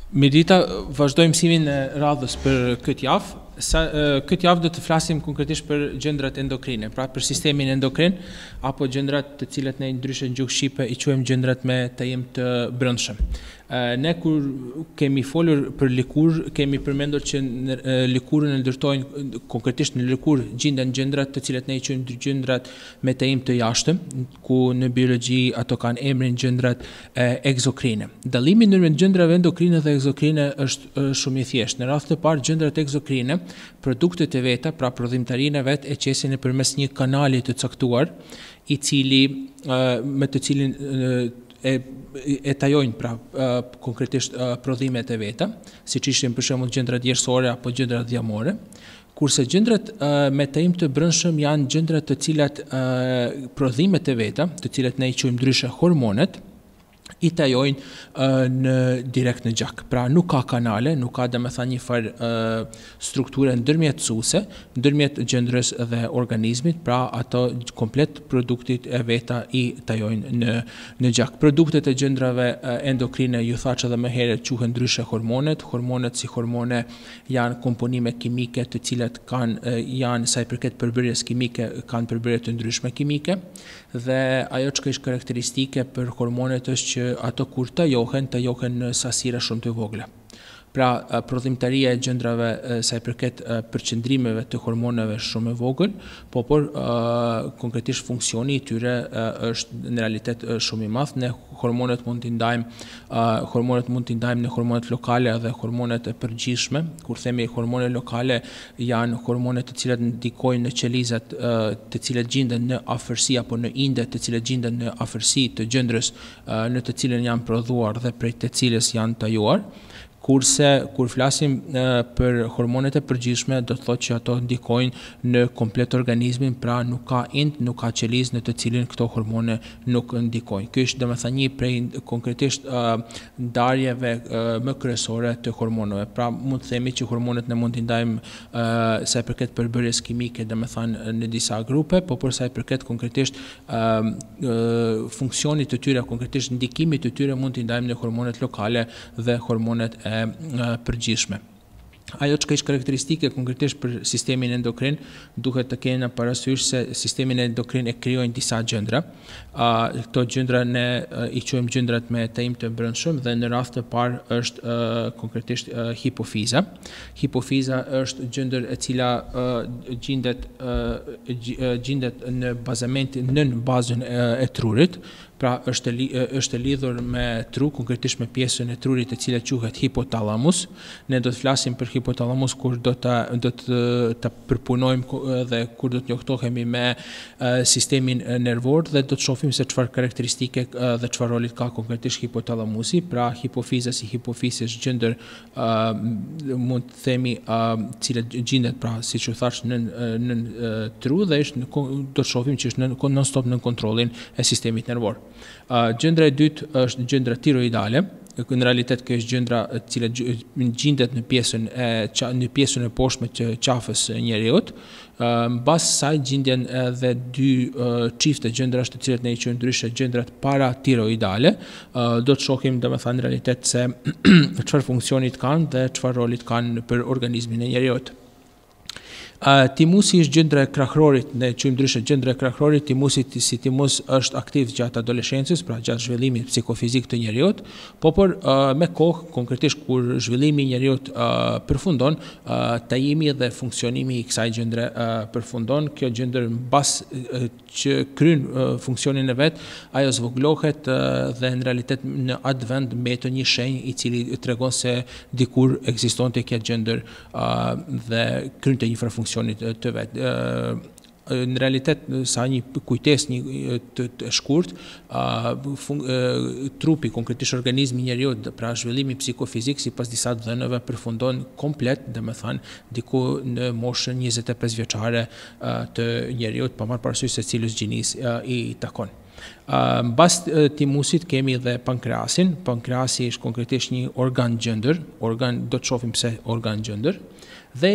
Mirita, vazhdojmë mësimin e radhës për këtë javë. Këtë javë do të flasim konkretisht për gjëndrat endokrine, pra për sistemin endokrin, apo gjëndrat të cilat ne ndryshe në gjuhë shqipe i quajmë gjëndrat me tajim të brendshëm. Ne kur kemi folur për likur, kemi përmendur që likurën e ndërtojnë, konkretisht në likur gjenden gjëndrat të cilat ne i quajmë gjëndrat me tajim të jashtëm, ku në biologji ato kanë emrin gjëndrat ekzokrine. Dallimi ndërmjet gjëndrave endokrine dhe ekzokrine është shumë i thjeshtë. Në radhë të parë, gjëndrat ekzokrine, produktet e veta, pra prodhimtarinë e vet e qesin nëpërmes një kanali të caktuar, i cili me të cilin e tajojnë pra konkretisht prodhimet e veta, siç ishin për shembull gjëndrat jersore apo gjëndrat dhjamore, kurse gjëndrat me tajim të brendshëm janë gjëndrat të cilat prodhimet e veta, të cilat ne i quajmë ndryshe hormonet, i tajojnë direkt në gjak. Pra nuk ka kanale, nuk ka domethënë një farë strukture ndërmjetësuese ndërmjet gjendrës dhe organizmit, pra ato komplet produktit e veta i tajojnë në gjak. Produktet e gjendrave endokrine, ju thaç edhe më herët, quhen ndryshe hormonet. Hormonet si hormone janë komponime kimike të cilat janë sa i përket përbërjes kimike, kanë përbërje të ndryshme kimike, dhe ajo që është karakteristike për hormonet është që ato kur tajohen në sasira shumë të vogla. Pra, prodhimtaria e gjendrave sa i përket përqendrimeve të hormoneve shumë e vogël, por konkretisht funksioni i tyre është në realitet shumë i madh. Ne hormonet mund t'i ndajmë në hormonet lokale dhe hormonet e përgjithshme. Kur themi hormone lokale, janë hormone të cilat ndikojnë në qelizat të cilat gjenden në afërsi apo në inde të cilat gjenden në afërsi të gjendrës në të cilën janë prodhuar dhe prej të cilës janë tajuar. Kurse kur flasim për hormonet e përgjithshme, do të thotë që ato ndikojnë në komplet organizmin, pra nuk ka ind, nuk ka qelizë në të cilin këto hormone nuk ndikojnë. Ky është domethënë një prej konkretisht ndarjeve më kryesore të hormoneve. Pra mund të themi që hormonet ne mund t'i ndajmë sa i përket përbërjes kimike, domethënë në disa grupe, por sa i përket konkretisht funksionit të tyre, konkretisht ndikimit të tyre mund t'i ndajmë në hormonet lokale dhe hormonet përgjithshme. Ajo që është karakteristike konkretisht për sistemin endokrin, duhet të keni parasysh se sistemin endokrin e krijojnë disa gjëndra. Këto gjëndra ne i quajmë gjëndrat me tajim të brendshëm, dhe në radhë të parë është konkretisht hipofiza. Hipofiza është gjëndër e cila gjendet në bazamentin, nën bazën e trurit. Pra është lidhur me tru, konkretisht me pjesën e trurit e cila quhet hipotalamus. Ne do të flasim për hipotalamus kur do ta përpunojmë dhe kur do të njohtohemi me sistemin nervor, dhe do të shohim se çfarë karakteristike dhe çfarë roli ka konkretisht hipotalamusi. Pra hipofiza si hipofizë është gjendër mund të themi cila gjendet, pra siç u thash në tru, dhe do të shohim që është non stop në kontrollin e sistemit nervor. Gjendra e dytë është gjendra tiroidale. Në realitet kjo është gjendra e cila gjendet në pjesën e poshtme të qafës së njeriut. Mbas saj gjendjen edhe dy çifte gjendrash të cilat ne i quajmë ndryshe gjendrat paratiroidale. Do të shohim domethënë në realitet se çfarë funksionit kanë dhe çfarë rolit kanë për organizmin e njeriut. Timusi është gjendra e krahërorit, ne quajmë ndryshe gjendra e krahërorit. Timusi si timus është aktiv gjatë adoleshencës, pra gjatë zhvillimit psikofizik të njeriut, por me kohë, konkretisht kur zhvillimi i njeriut përfundon, tajimi dhe funksionimi i kësaj gjendre përfundon. Kjo gjendër mbas që kryen funksionin e vet, ajo zvoglohet dhe në realitet në atë vend mbetet një shenjë i cili tregon se dikur ekzistonte kjo gjendër dhe krynte një farë funksionit të vet. Në realitet, sa një kujtesë të shkurt, trupi, konkretisht organizmi i njeriut, pra zhvillimi psikofizik sipas disa dhënave përfundon komplet, domethënë diku në moshën 25 vjeçare të njeriut, pa marrë parasysh se cilës gjinis i takon. Mbas timusit kemi dhe pankreasin. Pankreasi është konkretisht një organ gjendër, do të shohim pse organ gjendër. Dhe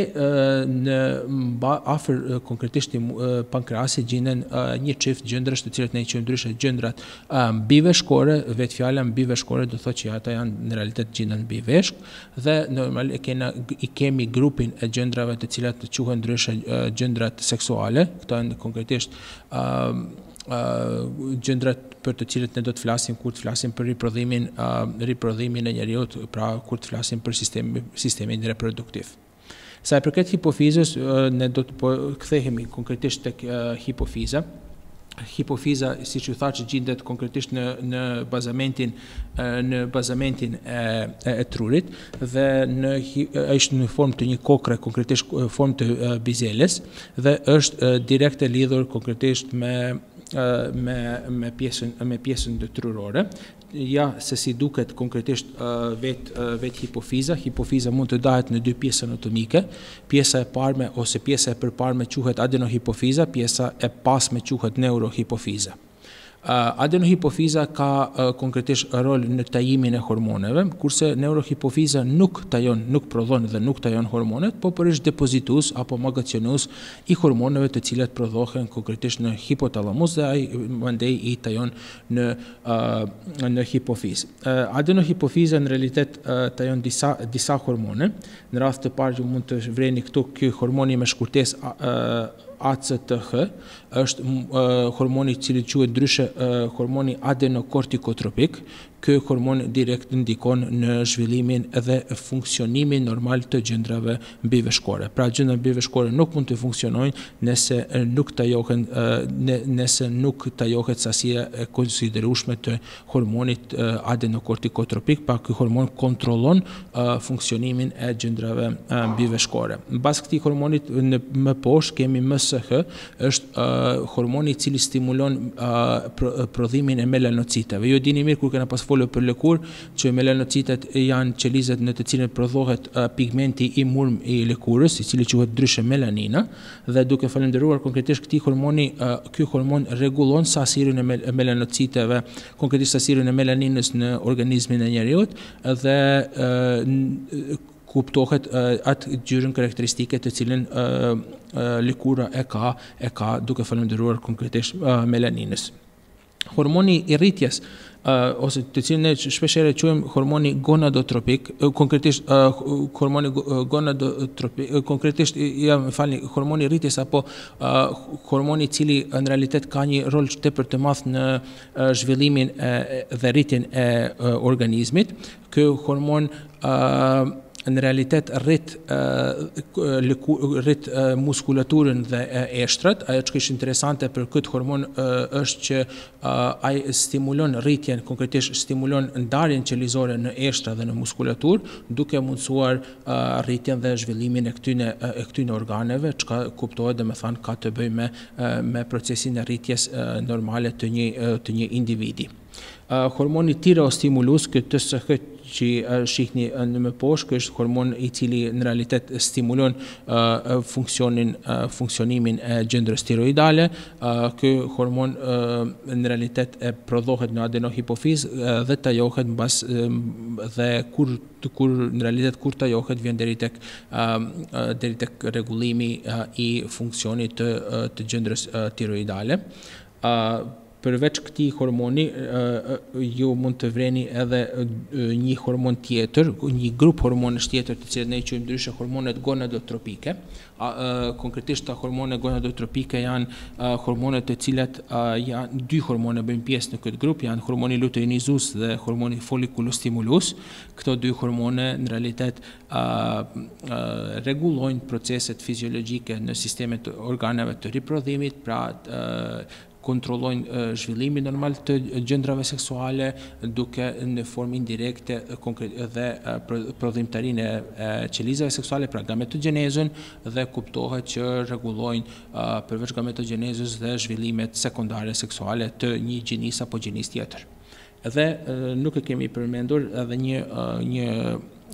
afër konkretisht pankreasit gjenden një çift gjëndrash të cilat ne i quajmë ndryshe gjëndrat mbiveshkore. Vetë fjala mbiveshkore do thotë që ata janë në realitet gjenden mbi veshk, dhe normal i kemi grupin e gjëndrave të cilat quhen ndryshe gjëndrat seksuale. Këto janë konkretisht gjëndrat për të cilët ne do të flasim kur të flasim për riprodhimin e njeriut, pra kur të flasim për sistemin reproduktiv. Sa i përket hipofizës, ne do të kthehemi konkretisht tek hipofiza. Hipofiza, siç ju thash, gjendet konkretisht në bazamentin e trurit, dhe është në formë të një kokre, konkretisht formë të bizeles, dhe është direkt e lidhur konkretisht me pjesën trurore. Ja se si duket konkretisht vet hipofiza. Hipofiza mund të dahet në dy pjesë anatomike. Pjesa e parme ose pjesa e përparme quhet adenohipofiza, pjesa e pasme quhet neurohipofiza. Adenohipofiza ka konkretisht rol në tajimin e hormoneve, kurse neurohipofiza nuk prodhon dhe nuk tajon hormonet, po është depozitues apo magacionues i hormoneve të cilat prodhohen konkretisht në hipotalamus, dhe ai mandej i tajon në hipofizë. Adenohipofiza në realitet tajon disa hormone. Në rast të parë ju mund të vreni këtu ky hormoni me shkurtesë ACTH, është hormoni i cili quhet ndryshe hormoni adenokortikotropik. Ky hormon direkt ndikon në zhvillimin dhe funksionimin normal të gjëndrave mbiveshkore. Pra gjëndrat mbiveshkore nuk mund të funksionojnë nëse nuk tajohet sasia e konsiderueshme të hormonit adenokortikotropik, pra ky hormon kontrollon funksionimin e gjëndrave mbiveshkore. Mbas këtij hormonit më poshtë kemi MSH, është hormoni i cili stimulon prodhimin e melanocitave. Ju dini mirë kur kena pas folur për lëkurë që melanocitet janë qelizet në të cilën prodhohet pigmenti i murm i lëkurës, i cili quhet ndryshe melanina, dhe duke falendëruar konkretisht këtij hormoni, ky hormon rregullon sasinë e melanociteve, konkretisht sasinë e melaninës në organizmin e njeriut, dhe kuptohet atë gjyrën karakteristike të cilën lëkura e ka duke falendëruar konkretisht melaninës. Hormoni i rritjes, ose të cilin ne shpeshherë quajmë hormoni gonadotropik, konkretisht hormoni gonadotropik, konkretisht hormoni i rritjes apo hormoni i cili në realitet ka një rol tepër të madh në zhvillimin dhe rritjen e organizmit. Ky hormon në realitet rrit muskulaturën dhe eshtrat. Ajo që është interesante për këtë hormon është që ai stimulon rritjen, konkretisht stimulon ndarjen qelizore në eshtra dhe në muskulaturë, duke mundësuar rritjen dhe zhvillimin e këtyre organeve, çka kuptohet domethënë ka të bëjë me procesin e rritjes normale të një individi. Hormoni tireostimulus, TSH, që shihni në më poshtë, është hormon i cili në realitet stimulon funksionimin e gjendrës tiroidale. Ky hormon në realitet prodhohet në adenohipofiz dhe tajohet mbas, dhe kur në realitet kur tajohet vjen deri tek rregullimi i funksionit të gjendrës tiroidale. Përveç këtij hormoni, ju mund të vreni edhe një hormon tjetër, një grup hormonesh tjetër, të cilët ne i quajmë ndryshe hormonet gonadotropike. Konkretisht hormonet gonadotropike janë hormonet të cilat janë dy hormone bëjnë pjesë në këtë grup, janë hormoni luteinizues dhe hormoni follikulostimulus. Këto dy hormone në realitet rregullojnë proceset fiziologjike në sistemet organeve të riprodhimit, pra kontrollojnë zhvillimin normal të gjendrave seksuale, duke në formë indirekte dhe prodhimtarinë e qelizave seksuale, pra gametogenezën, dhe kuptohet që rregullojnë përveç gametogenezës dhe zhvillimet sekondare seksuale të një gjinis apo gjinis tjetër. Dhe nuk e kemi përmendur edhe një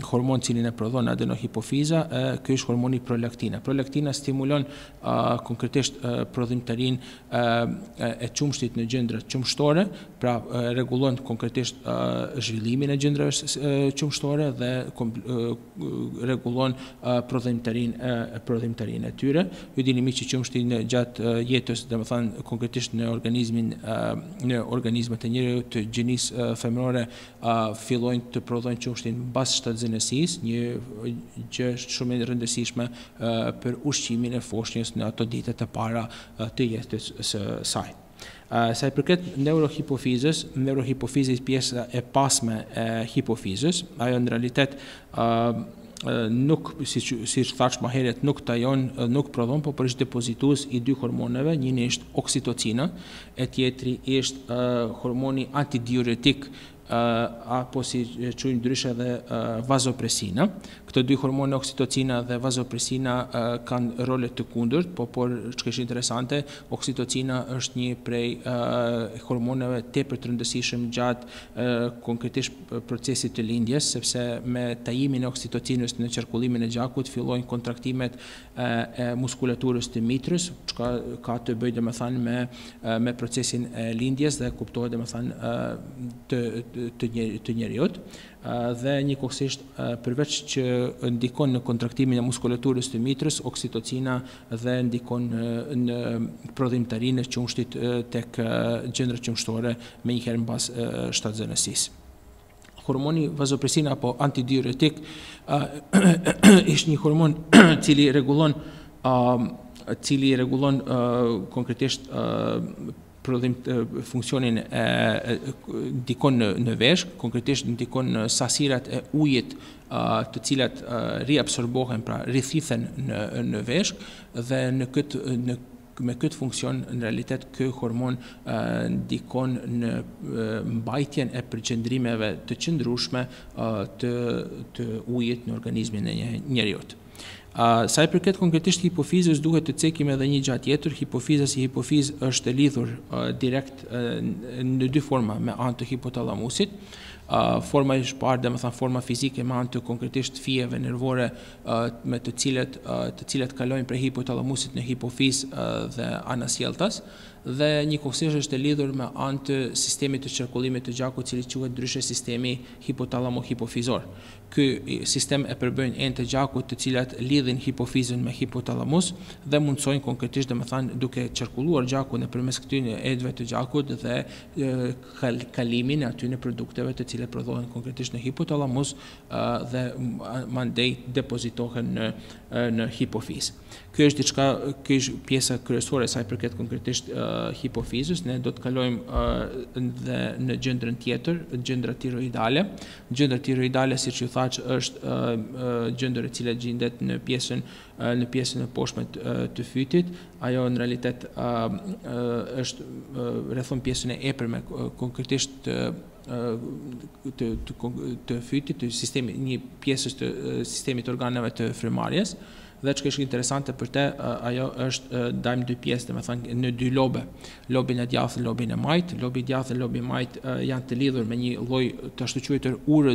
hormon cilin e prodhon adenohipofiza, ky është hormoni prolaktina. Prolaktina stimulon konkretisht prodhimtarinë e qumshtit në gjendrat qumshtore, pra rregullon konkretisht zhvillimin e gjendrave qumshtore dhe rregullon prodhimtarinë e tyre. Ju dini që qumshti gjatë jetës, domethënë konkretisht në organizmat e njerëzit të gjinisë femërore fillojnë të prodhojnë qumshtin mbas shtatëzënësisë, një gjë shumë e rëndësishme për ushqimin e foshnjës në ato ditët e para të jetës së saj. Sa i përket neurohipofizës, pjesa e pasme e hipofizës, ajo në realitet nuk, si thash më herët, nuk prodhon, por është depozitues i dy hormoneve, njëri është oksitocina, e tjetri është hormoni antidiuretik, apo si quajmë ndryshe edhe vazopresina. Këto dy hormone, oksitocina dhe vazopresina, kanë role të kundërt, por çka është interesante, oksitocina është një prej hormoneve tepër të rëndësishëm gjatë konkretisht procesit të lindjes, sepse me tajimin e oksitocinës në qarkullimin e gjakut fillojnë kontraktimet e muskulaturës të mitrës, çka ka të bëjë domethënë me procesin e lindjes dhe kuptohet domethënë të njeriut, dhe njëkohësisht përveç që ndikon në kontraktimin e muskulaturës të mitrës, oksitocina dhe ndikon në prodhimtarinë e qumshtit tek gjendrat qumshtore menjëherë mbas shtatëzënësisë. Hormoni vazopresina apo antidiuretik është një hormon cili rregullon konkretisht funksionin ndikon në veshk, konkretisht ndikon në sasirat e ujit të cilat riabsorbohen, pra rithithen në veshk, dhe me këtë funksion në realitet ky hormon ndikon në mbajtjen e përqendrimeve të qëndrueshme të ujit në organizmin e njeriut. Sa i përket konkretisht hipofizës, duhet të cekim edhe një gjatë tjetër. Hipofiza si hipofiz është e lidhur direkt në dy forma me anë të hipotalamusit. Forma e parë, domethënë forma fizike me anë të konkretisht fijeve nervore me të cilat kalojnë prej hipotalamusit në hipofiz dhe anasjelltas, dhe njëkohësisht është e lidhur me anë të sistemit të qarkullimit të gjakut, i cili quhet ndryshe sistemi hipotalamo-hipofizor. Ky sistem e përbën enë të gjakut të cilat lidhin hipofizën me hipotalamus dhe mundsojnë konkretisht domethënë duke qarkulluar gjakun nëpërmes këtyre enëve të gjakut dhe kalimin e atyre produkteve të cilat prodhohen konkretisht në hipotalamus dhe mandej depozitohen në hipofizë. Kjo është pjesa kryesore sa i përket konkretisht hipofizës. Ne do të kalojmë dhe në gjendrën tjetër, gjendra tiroidale. Gjendra tiroidale, siç ju thash, është gjendër e cila gjendet në pjesën e poshtme të fytit. Ajo në realitet është rrethon pjesën e epërme konkretisht të fytit, një pjesës të sistemit organeve të frymarrjes. Dhe çka është interesante për te, ajo është dajmë dy pjesë, domethënë në dy lobe, lobin e djathtë dhe lobin e majt. Lobi i djathtë dhe lobi i majt janë të lidhur me një lloj të ashtu quajtur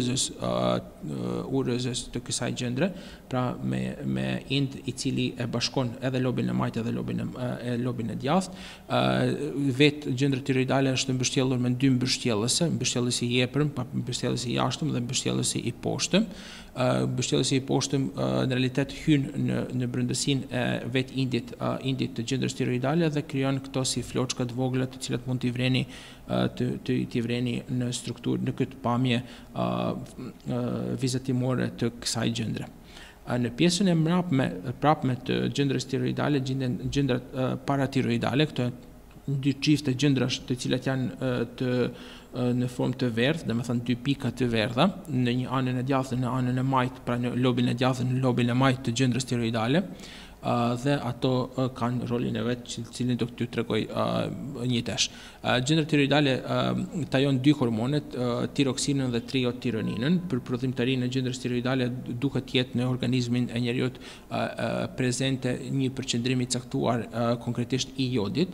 urrëzës të kësaj gjendre, pra me ind i cili e bashkon edhe lobin e majt edhe lobin e djathtë. Vetë gjendra tiroidale është mbështjellur me dy mbështjellëse, mbështjellësi i epërm, mbështjellësi i jashtëm dhe mbështjellësi i poshtëm. Mbështjellësi i poshtëm në realitet hyn në brendësinë e vet indit të gjendrës tiroidale dhe krijon këto si floçka të vogla të cilat mund t'i vreni në strukturë, në këtë pamje vizatimore të kësaj gjendre. Në pjesën e mbrapme të gjendrës tiroidale gjenden gjendrat paratiroidale. Këto dy çifte gjendrash të cilat janë në formë të verdh, domethënë dy pika të verdha, në një anën e djathtë dhe në anën e majt, pra në lobin e djathtë dhe në lobin e majt të gjendrës tiroidale, dhe ato kanë rolin e vet, cilin do t'ju tregoj një tesh. Gjendra tiroidale tajon dy hormonet, tiroksinën dhe triotironinën. Për prodhimtarinë e gjendrës tiroidale duhet të jetë në organizmin e njeriut prezente një përqendrim i caktuar konkretisht i jodit,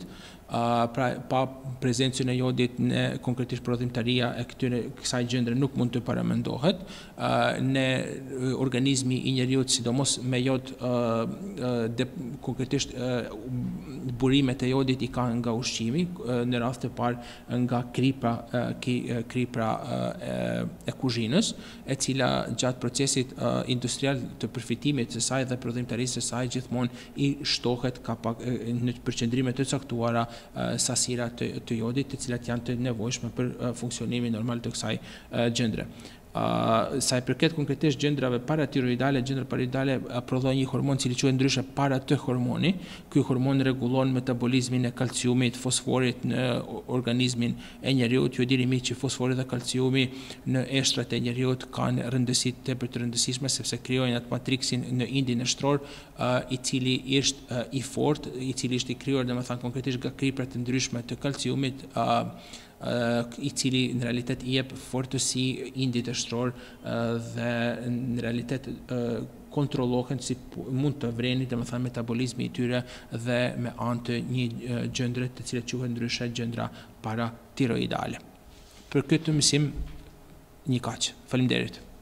pra pa prezencën e jodit në konkretisht prodhimtaria e kësaj gjendre nuk mund të paramendohet. Në organizmi i njeriut, sidomos me jod, konkretisht burimet e jodit i ka nga ushqimi, në rast të parë nga kripra e kuzhinës, e cila gjatë procesit industrial të përfitimit të saj dhe prodhimtarisë së saj gjithmonë i shtohet në përqendrime të caktuara sasira të jodit, të cilat janë të nevojshme për funksionimin normal të kësaj gjendre. Sa i përket konkretisht gjendrave paratiroidale, gjendra paratiroidale prodhojnë një hormon cili quhet ndryshe para T hormoni. Ky hormon rregullon metabolizmin e kalciumit, fosforit në organizmin e njeriut. Ju e dini mirë që fosfori dhe kalciumi në eshtrat e njeriut kanë rëndësi tepër të rëndësishme sepse krijojnë atë matriksin në indin e shtror, i cili është i fortë, i cili është i krijuar domethënë konkretisht nga kripra të ndryshme të kalciumit, i cili në realitet i jep fortësi indit e shtror dhe në realitet kontrollohen si mund të vreni domethënë metabolizmi i tyre dhe me anë të një gjendre të cilat quhet ndryshe gjendra paratiroidale. Për këtë mësim një kaq. Faleminderit.